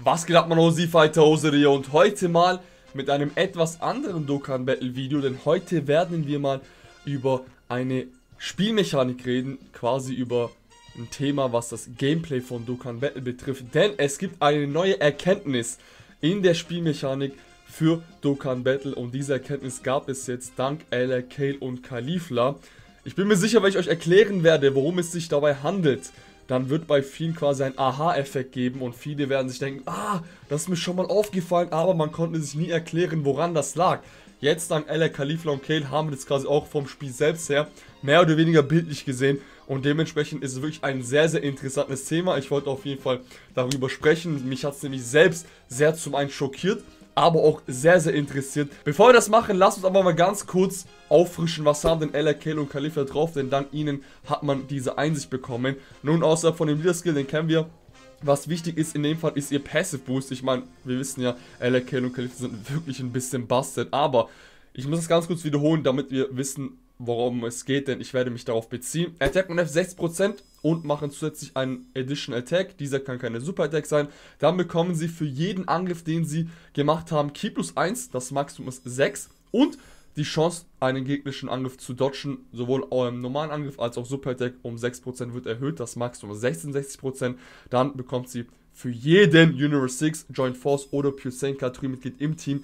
Was geht ab, man Fighter Hosere und heute mal mit einem etwas anderen Dokkan Battle Video, denn heute werden wir mal über eine Spielmechanik reden, quasi über ein Thema, was das Gameplay von Dokkan Battle betrifft, denn es gibt eine neue Erkenntnis in der Spielmechanik für Dokkan Battle und diese Erkenntnis gab es jetzt dank LR Kale und Caulifla. Ich bin mir sicher, wenn ich euch erklären werde, worum es sich dabei handelt, dann wird bei vielen quasi ein Aha-Effekt geben und viele werden sich denken, das ist mir schon mal aufgefallen, aber man konnte sich nie erklären, woran das lag. Jetzt dank LR, Caulifla und Kale haben wir das quasi auch vom Spiel selbst her mehr oder weniger bildlich gesehen und dementsprechend ist es wirklich ein sehr, sehr interessantes Thema. Ich wollte auf jeden Fall darüber sprechen, mich hat es nämlich selbst sehr zum einen schockiert, aber auch sehr, sehr interessiert. Bevor wir das machen, lasst uns aber mal ganz kurz auffrischen, was haben denn LR Kale und Caulifla drauf, denn dank ihnen hat man diese Einsicht bekommen. Nun, außerhalb von dem Leader Skill, den kennen wir. Was wichtig ist in dem Fall, ist ihr Passive Boost. Ich meine, wir wissen ja, LR Kale und Caulifla sind wirklich ein bisschen busted, aber ich muss das ganz kurz wiederholen, damit wir wissen, worum es geht, denn ich werde mich darauf beziehen. Attack und F 60% und machen zusätzlich einen Additional Attack. Dieser kann keine Super Attack sein. Dann bekommen sie für jeden Angriff, den sie gemacht haben, Ki plus 1, das Maximum ist 6 und die Chance, einen gegnerischen Angriff zu dodgen, sowohl im normalen Angriff als auch Super Attack um 6% wird erhöht, das Maximum 66%. Dann bekommt sie für jeden Universe 6, Joint Force oder Pure Saiyan Mitglied im Team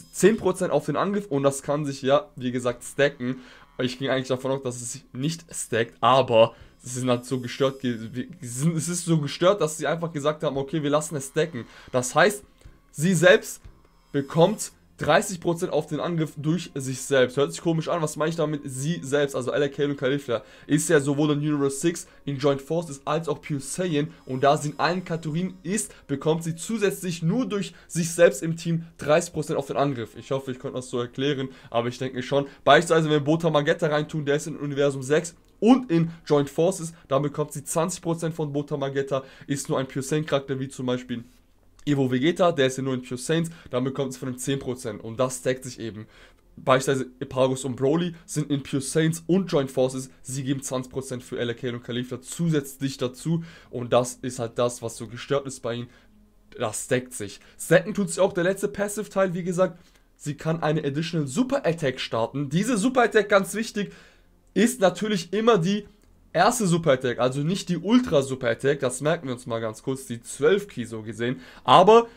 10% auf den Angriff und das kann sich ja, wie gesagt, stacken. Ich ging eigentlich davon aus, dass es sich nicht stackt, aber es sind halt so gestört, es ist so gestört, dass sie einfach gesagt haben, okay, wir lassen es stacken. Das heißt, sie selbst bekommt 30% auf den Angriff durch sich selbst. Hört sich komisch an, was meine ich damit? Sie selbst, also LR Kale und Caulifla, ist ja sowohl in Universe 6 in Joint Forces als auch Pure Saiyan und da sie in allen Kategorien ist, bekommt sie zusätzlich nur durch sich selbst im Team 30% auf den Angriff. Ich hoffe, ich konnte das so erklären, aber ich denke schon. Beispielsweise, wenn wir Bota Magetta reintun, der ist in Universum 6 und in Joint Forces, dann bekommt sie 20% von Bota Magetta, ist nur ein Pure Saiyan Charakter, wie zum Beispiel Evo Vegeta, der ist ja nur in Pure Saiyans, dann bekommt es von dem 10% und das stackt sich eben. Beispielsweise Epagus und Broly sind in Pure Saiyans und Joint Forces, sie geben 20% für LR Kale und Caulifla zusätzlich dazu und das ist halt das, was so gestört ist bei ihnen, das stackt sich. Stacken tut sich auch der letzte Passive-Teil, wie gesagt, sie kann eine Additional Super Attack starten. Diese Super Attack, ganz wichtig, ist natürlich immer die erste Super Attack, also nicht die Ultra Super Attack, das merken wir uns mal ganz kurz, die 12 Ki so gesehen, aber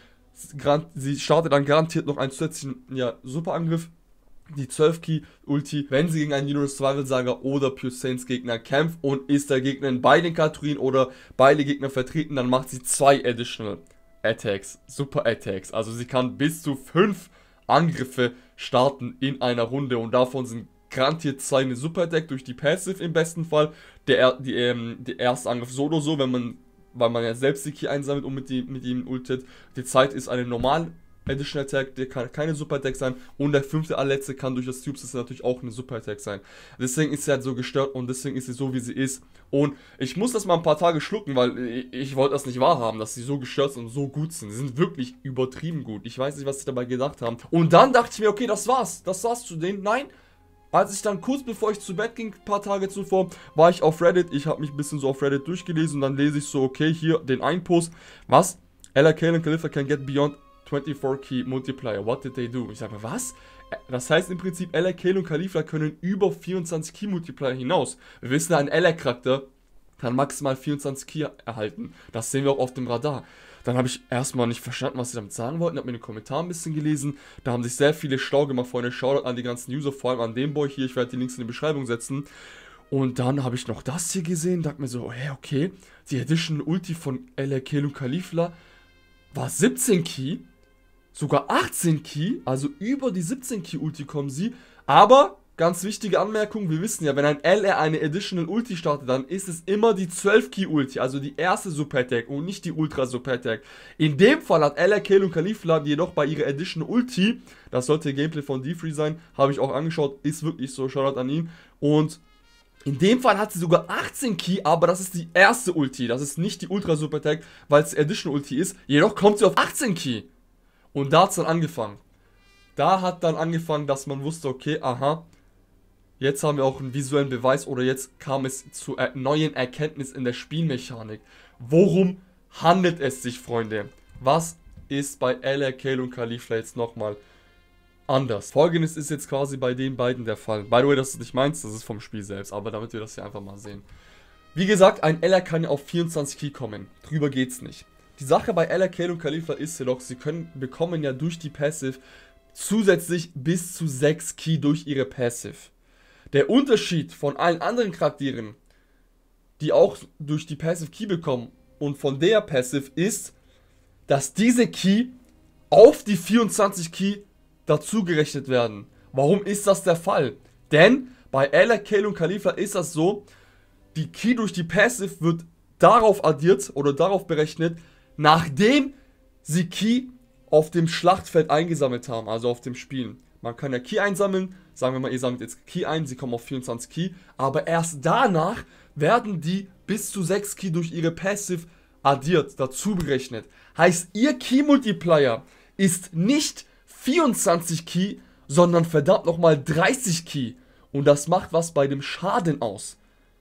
sie startet dann garantiert noch einen zusätzlichen Super Angriff, die 12 Ki Ulti, wenn sie gegen einen Universe Survival Saga oder Pure Saiyans Gegner kämpft und ist der Gegner in beiden Kategorien oder beide Gegner vertreten, dann macht sie 2 Additional Attacks, Super Attacks, also sie kann bis zu 5 Angriffe starten in einer Runde und davon sind garantiert 2 eine Super Attack durch die Passive im besten Fall. Der erste Angriff so oder so, weil man ja selbst die Ki einsammelt und mit ihm ultet. Die Zeit ist eine normale Additional Attack, der kann keine Super Attack sein. Und der fünfte allerletzte kann durch das Tube System natürlich auch eine Super Attack sein. Deswegen ist sie halt so gestört und deswegen ist sie so, wie sie ist. Und ich muss das mal ein paar Tage schlucken, weil ich wollte das nicht wahrhaben, dass sie so gestört sind und so gut sind. Sie sind wirklich übertrieben gut. Ich weiß nicht, was sie dabei gedacht haben. Und dann dachte ich mir, okay, das war's. Das war's zu denen. Nein. Als ich dann kurz bevor ich zu Bett ging, ein paar Tage zuvor, war ich auf Reddit. Ich habe mich ein bisschen so auf Reddit durchgelesen und dann lese ich so, okay, hier den einen Post. Was? LR Kale und Caulifla can get beyond 24 Ki multiplier. What did they do? Ich sage mir, was? Das heißt im Prinzip, LR Kale und Caulifla können über 24 Ki multiplier hinaus. Wir wissen, ein LR Charakter kann maximal 24 Ki erhalten. Das sehen wir auch auf dem Radar. Dann habe ich erstmal nicht verstanden, was sie damit sagen wollten, habe mir in den Kommentaren ein bisschen gelesen. Da haben sich sehr viele schlau gemacht, Freunde. Shoutout an die ganzen User, vor allem an den Boy hier. Ich werde die Links in die Beschreibung setzen. Und dann habe ich noch das hier gesehen, dachte mir so, hey, okay, die Additional Ulti von LR Kale und Caulifla war 17 Ki, sogar 18 Ki, also über die 17 Ki Ulti kommen sie, aber ganz wichtige Anmerkung, wir wissen ja, wenn ein LR eine Additional Ulti startet, dann ist es immer die 12 Ki Ulti, also die erste Super Attack und nicht die Ultra Super Attack. In dem Fall hat LR Kale und Caulifla jedoch bei ihrer Additional Ulti, das sollte Gameplay von D3 sein, habe ich auch angeschaut, ist wirklich so, Shoutout an ihn. Und in dem Fall hat sie sogar 18 Ki, aber das ist die erste Ulti, das ist nicht die Ultra Super Attack, weil es die Additional Ulti ist, jedoch kommt sie auf 18 Ki. Und da hat es dann angefangen. Da hat dann angefangen, dass man wusste, okay, aha, jetzt haben wir auch einen visuellen Beweis oder jetzt kam es zu neuen Erkenntnissen in der Spielmechanik. Worum handelt es sich, Freunde? Was ist bei LR, Kale und Caulifla jetzt nochmal anders. Folgendes ist jetzt quasi bei den beiden der Fall. By the way, das ist nicht meins, das ist vom Spiel selbst, aber damit wir das hier einfach mal sehen. Wie gesagt, ein LR kann ja auf 24 Ki kommen. Drüber geht's nicht. Die Sache bei LR, Kale und Caulifla ist jedoch, sie bekommen ja durch die Passive zusätzlich bis zu 6 Ki durch ihre Passive. Der Unterschied von allen anderen Charakteren, die auch durch die Passive Ki bekommen und von der Passive ist, dass diese Ki auf die 24 Ki dazugerechnet werden. Warum ist das der Fall? Denn bei LR, Kale und Caulifla ist das so, die Ki durch die Passive wird darauf addiert oder darauf berechnet, nachdem sie Ki auf dem Schlachtfeld eingesammelt haben, also auf dem Spielen. Man kann ja Ki einsammeln, sagen wir mal, ihr sammelt jetzt Ki ein, sie kommen auf 24 Ki, aber erst danach werden die bis zu 6 Ki durch ihre Passive addiert, dazu berechnet. Heißt, ihr Ki-Multiplier ist nicht 24 Ki, sondern verdammt nochmal 30 Ki. Und das macht was bei dem Schaden aus.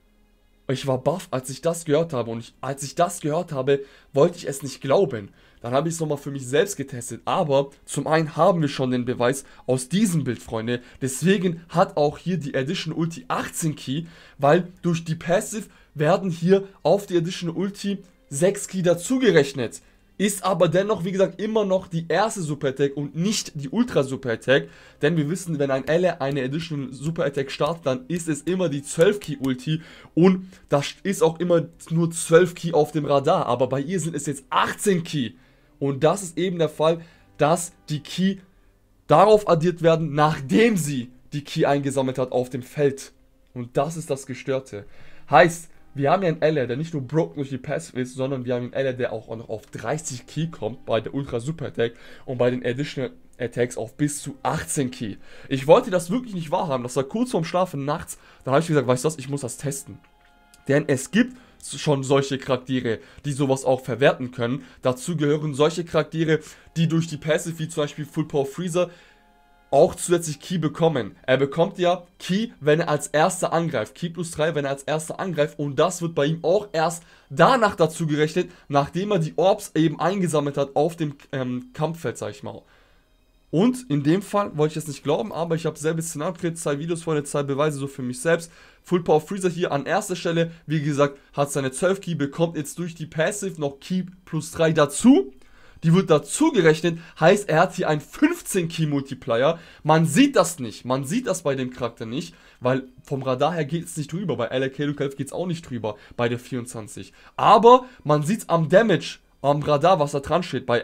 Ich war baff, als ich das gehört habe. Und als ich das gehört habe, wollte ich es nicht glauben. Dann habe ich es nochmal für mich selbst getestet. Aber zum einen haben wir schon den Beweis aus diesem Bild, Freunde. Deswegen hat auch hier die Additional Ulti 18 Ki, weil durch die Passive werden hier auf die Additional Ulti 6 Ki dazugerechnet. Ist aber dennoch, wie gesagt, immer noch die erste Super Attack und nicht die Ultra Super Attack. Denn wir wissen, wenn ein LR eine Additional Super Attack startet, dann ist es immer die 12 Ki Ulti. Und das ist auch immer nur 12 Ki auf dem Radar. Aber bei ihr sind es jetzt 18 Ki. Und das ist eben der Fall, dass die Ki darauf addiert werden, nachdem sie die Ki eingesammelt hat auf dem Feld. Und das ist das Gestörte. Heißt, wir haben ja einen LR, der nicht nur broke durch die Passive ist, sondern wir haben einen LR, der auch noch auf 30 Ki kommt bei der Ultra Super Attack und bei den Additional Attacks auf bis zu 18 Ki. Ich wollte das wirklich nicht wahrhaben, das war kurz vorm Schlafen nachts, dann habe ich gesagt, weißt du was, ich muss das testen. Denn es gibt schon solche Charaktere, die sowas auch verwerten können. Dazu gehören solche Charaktere, die durch die Passive, wie zum Beispiel Full Power Freezer, auch zusätzlich Ki bekommen. Er bekommt ja Ki, wenn er als erster angreift. Ki plus 3, wenn er als erster angreift. Und das wird bei ihm auch erst danach dazu gerechnet, nachdem er die Orbs eben eingesammelt hat auf dem Kampffeld, sag ich mal. Und in dem Fall wollte ich es nicht glauben, aber ich habe selber Szenario kreiert, 2 Videos vorne, 2 Beweise so für mich selbst. Full Power Freezer hier an erster Stelle, wie gesagt, hat seine 12 Ki, bekommt jetzt durch die Passive noch Ki plus 3 dazu. Die wird dazu gerechnet, heißt, er hat hier einen 15 Ki Multiplier. Man sieht das nicht, man sieht das bei dem Charakter nicht, weil vom Radar her geht es nicht drüber. Bei LR, Kale und Caulifla geht es auch nicht drüber, bei der 24. Aber man sieht es am Damage, am Radar, was da dran steht. Bei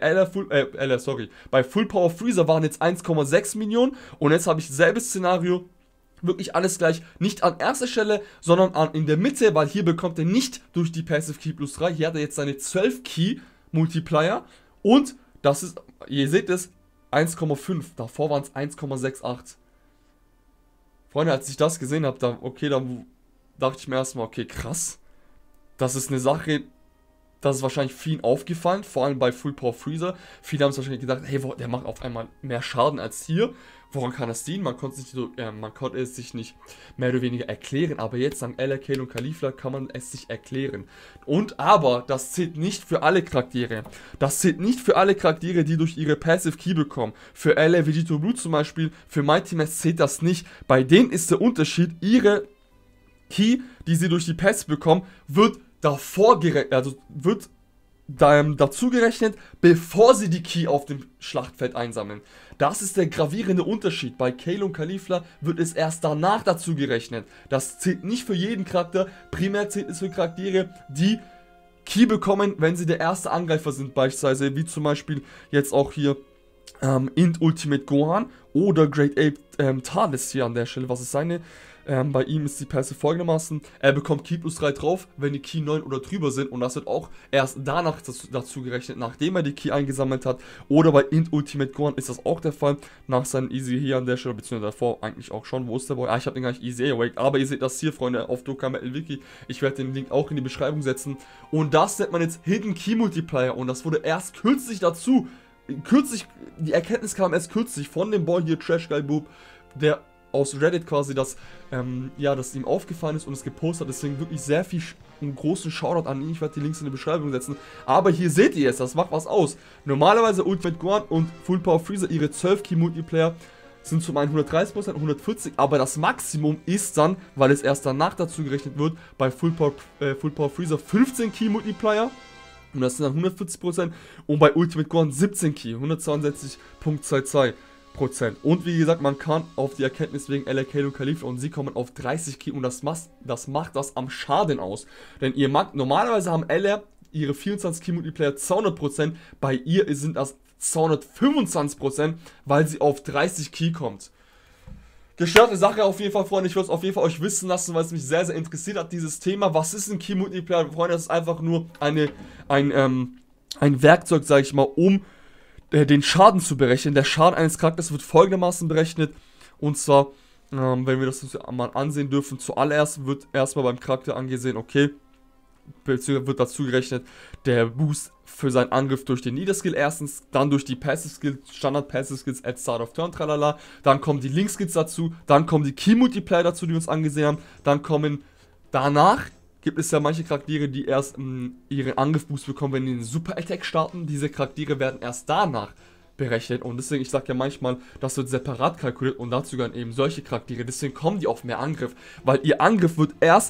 bei Full Power Freezer waren jetzt 1,6 Millionen und jetzt habe ich selbes Szenario. Wirklich alles gleich, nicht an erster Stelle, sondern in der Mitte, weil hier bekommt er nicht durch die Passive Ki plus 3. Hier hat er jetzt seine 12 Ki Multiplier. Und das ist, ihr seht es, 1,5. Davor waren es 1,68. Freunde, als ich das gesehen habe, dann dachte ich mir erstmal, okay, krass. Das ist eine Sache, das ist wahrscheinlich vielen aufgefallen, vor allem bei Full Power Freezer. Viele haben es wahrscheinlich gedacht, hey, der macht auf einmal mehr Schaden als hier. Woran kann das dienen? Man konnte es sich nicht mehr oder weniger erklären, aber jetzt dank LR, Kale und Caulifla kann man es sich erklären. Aber das zählt nicht für alle Charaktere. Das zählt nicht für alle Charaktere, die durch ihre Passive Ki bekommen. Für LR Vegito Blue zum Beispiel, für Mighty Mask zählt das nicht. Bei denen ist der Unterschied, ihre Ki, die sie durch die Passive bekommen, wird davor gerechnet, also wird dazu gerechnet, bevor sie die Ki auf dem Schlachtfeld einsammeln. Das ist der gravierende Unterschied. Bei Kale und Caulifla wird es erst danach dazu gerechnet. Das zählt nicht für jeden Charakter. Primär zählt es für Charaktere, die Ki bekommen, wenn sie der erste Angreifer sind, beispielsweise, wie zum Beispiel jetzt auch hier Int Ultimate Gohan oder Great Ape Thales hier an der Stelle. Was ist seine? Bei ihm ist die Passive folgendermaßen: Er bekommt Ki plus 3 drauf, wenn die Ki 9 oder drüber sind, und das wird auch erst danach dazu gerechnet, nachdem er die Ki eingesammelt hat. Oder bei Int Ultimate Gohan ist das auch der Fall, nach seinem Easy hier an der Stelle, beziehungsweise davor eigentlich auch schon. Wo ist der Boy? Ich habe den gar nicht Easy awake, aber ihr seht das hier, Freunde, auf Dokkan Battle Wiki. Ich werde den Link auch in die Beschreibung setzen. Und das nennt man jetzt Hidden Ki Multiplier, und das wurde erst kürzlich die Erkenntnis kam erst kürzlich von dem Boy hier, Trash Guy Boob, der aus Reddit quasi, dass ihm aufgefallen ist und es gepostet hat. Deswegen wirklich sehr viel einen großen Shoutout an ihn. Ich werde die Links in die Beschreibung setzen. Aber hier seht ihr es, das macht was aus. Normalerweise Ultimate Guan und Full Power Freezer, ihre 12 Key Multiplayer, sind zum einen 130%, 140, aber das Maximum ist dann, weil es erst danach dazu gerechnet wird, bei Full Power Freezer 15 Key Multiplier. Und das sind dann 140% und bei Ultimate Guan 17 Key, 162,22%. Und wie gesagt, man kann auf die Erkenntnis wegen LRK und Khalifa und sie kommen auf 30 Key und das macht das am Schaden aus. Denn normalerweise haben LR ihre 24 Key Multiplayer 200%, bei ihr sind das 225%, weil sie auf 30 Key kommt. Gestörte Sache auf jeden Fall, Freunde. Ich würde es auf jeden Fall euch wissen lassen, weil es mich sehr, sehr interessiert hat, dieses Thema. Was ist ein Key Multiplier, Freunde? Das ist einfach nur ein Werkzeug, sage ich mal, um den Schaden zu berechnen. Der Schaden eines Charakters wird folgendermaßen berechnet. Und zwar, wenn wir das mal ansehen dürfen, zuallererst wird erstmal beim Charakter angesehen, okay, wird dazu gerechnet, der Boost für seinen Angriff durch den Leader-Skill erstens, dann durch die Passive-Skills, Standard-Passive-Skills at Start of Turn, tralala, dann kommen die Link-Skills dazu, dann kommen die Key-Multiplier dazu, die wir uns angesehen haben, dann kommen danach, gibt es ja manche Charaktere, die erst ihren Angriff-Boost bekommen, wenn die einen Super-Attack starten, diese Charaktere werden erst danach berechnet und deswegen, ich sage ja manchmal, das wird separat kalkuliert und dazu gehören eben solche Charaktere, deswegen kommen die auf mehr Angriff, weil ihr Angriff wird erst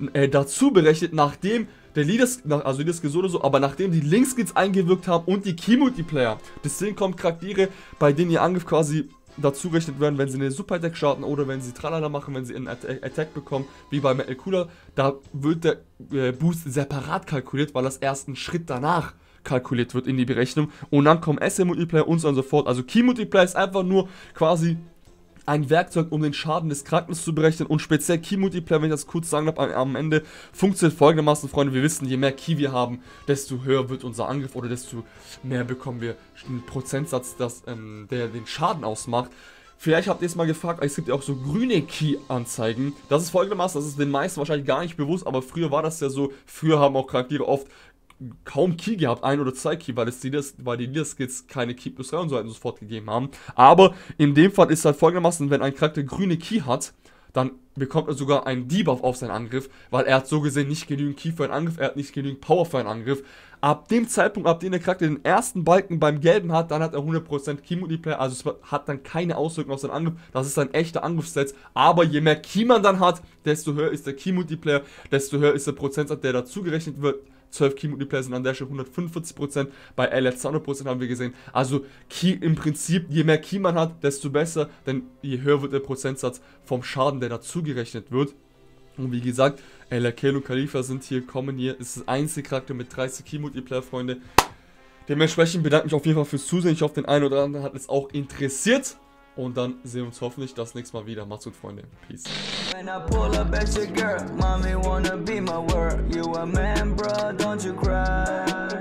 dazu berechnet, nachdem der Leader-Skill so oder so, aber nachdem die Link-Skills eingewirkt haben und die Key-Multiplayer. Deswegen kommen Charaktere, bei denen ihr Angriff quasi dazu gerechnet werden, wenn sie eine Super-Attack starten oder wenn sie Tralala machen, wenn sie einen Attack bekommen, wie bei Metal Cooler, da wird der Boost separat kalkuliert, weil das erst einen Schritt danach kalkuliert wird in die Berechnung und dann kommen SM-Multiplier und so fort. Also Key-Multiplier ist einfach nur quasi ein Werkzeug, um den Schaden des Charakters zu berechnen und speziell Key-Multiplier, wenn ich das kurz sagen darf, am Ende funktioniert folgendermaßen, Freunde, wir wissen, je mehr Key wir haben, desto höher wird unser Angriff oder desto mehr bekommen wir einen Prozentsatz, der den Schaden ausmacht. Vielleicht habt ihr es mal gefragt, es gibt ja auch so grüne Key-Anzeigen. Das ist folgendermaßen, das ist den meisten wahrscheinlich gar nicht bewusst, aber früher war das ja so, früher haben auch Charaktere oft kaum Key gehabt, 1 oder 2 Key, weil die Leader-Skills keine Key plus 3 und so weiter und so fort gegeben haben. Aber in dem Fall ist halt folgendermaßen, wenn ein Charakter grüne Key hat, dann bekommt er sogar einen Debuff auf seinen Angriff, weil er hat so gesehen nicht genügend Key für einen Angriff, er hat nicht genügend Power für einen Angriff. Ab dem Zeitpunkt, ab dem der Charakter den ersten Balken beim Gelben hat, dann hat er 100% Key Multiplier, also es hat dann keine Auswirkungen auf seinen Angriff, das ist ein echter Angriffssatz, aber je mehr Key man dann hat, desto höher ist der Key Multiplier, desto höher ist der Prozentsatz, der dazu gerechnet wird. 12 Key Multiplier sind an der Stelle 145%, bei LR 200% haben wir gesehen. Also Key im Prinzip, je mehr Key man hat, desto besser, denn je höher wird der Prozentsatz vom Schaden, der dazu gerechnet wird. Und wie gesagt, LRK und Khalifa kommen hier, ist das einzige Charakter mit 30 Key Multiplier, Freunde. Dementsprechend bedanke ich mich auf jeden Fall fürs Zusehen. Ich hoffe, den einen oder anderen hat es auch interessiert. Und dann sehen wir uns hoffentlich das nächste Mal wieder. Macht's gut, Freunde. Peace. When I pull up at your girl, mommy wanna be my world. You a man, bro, don't you cry.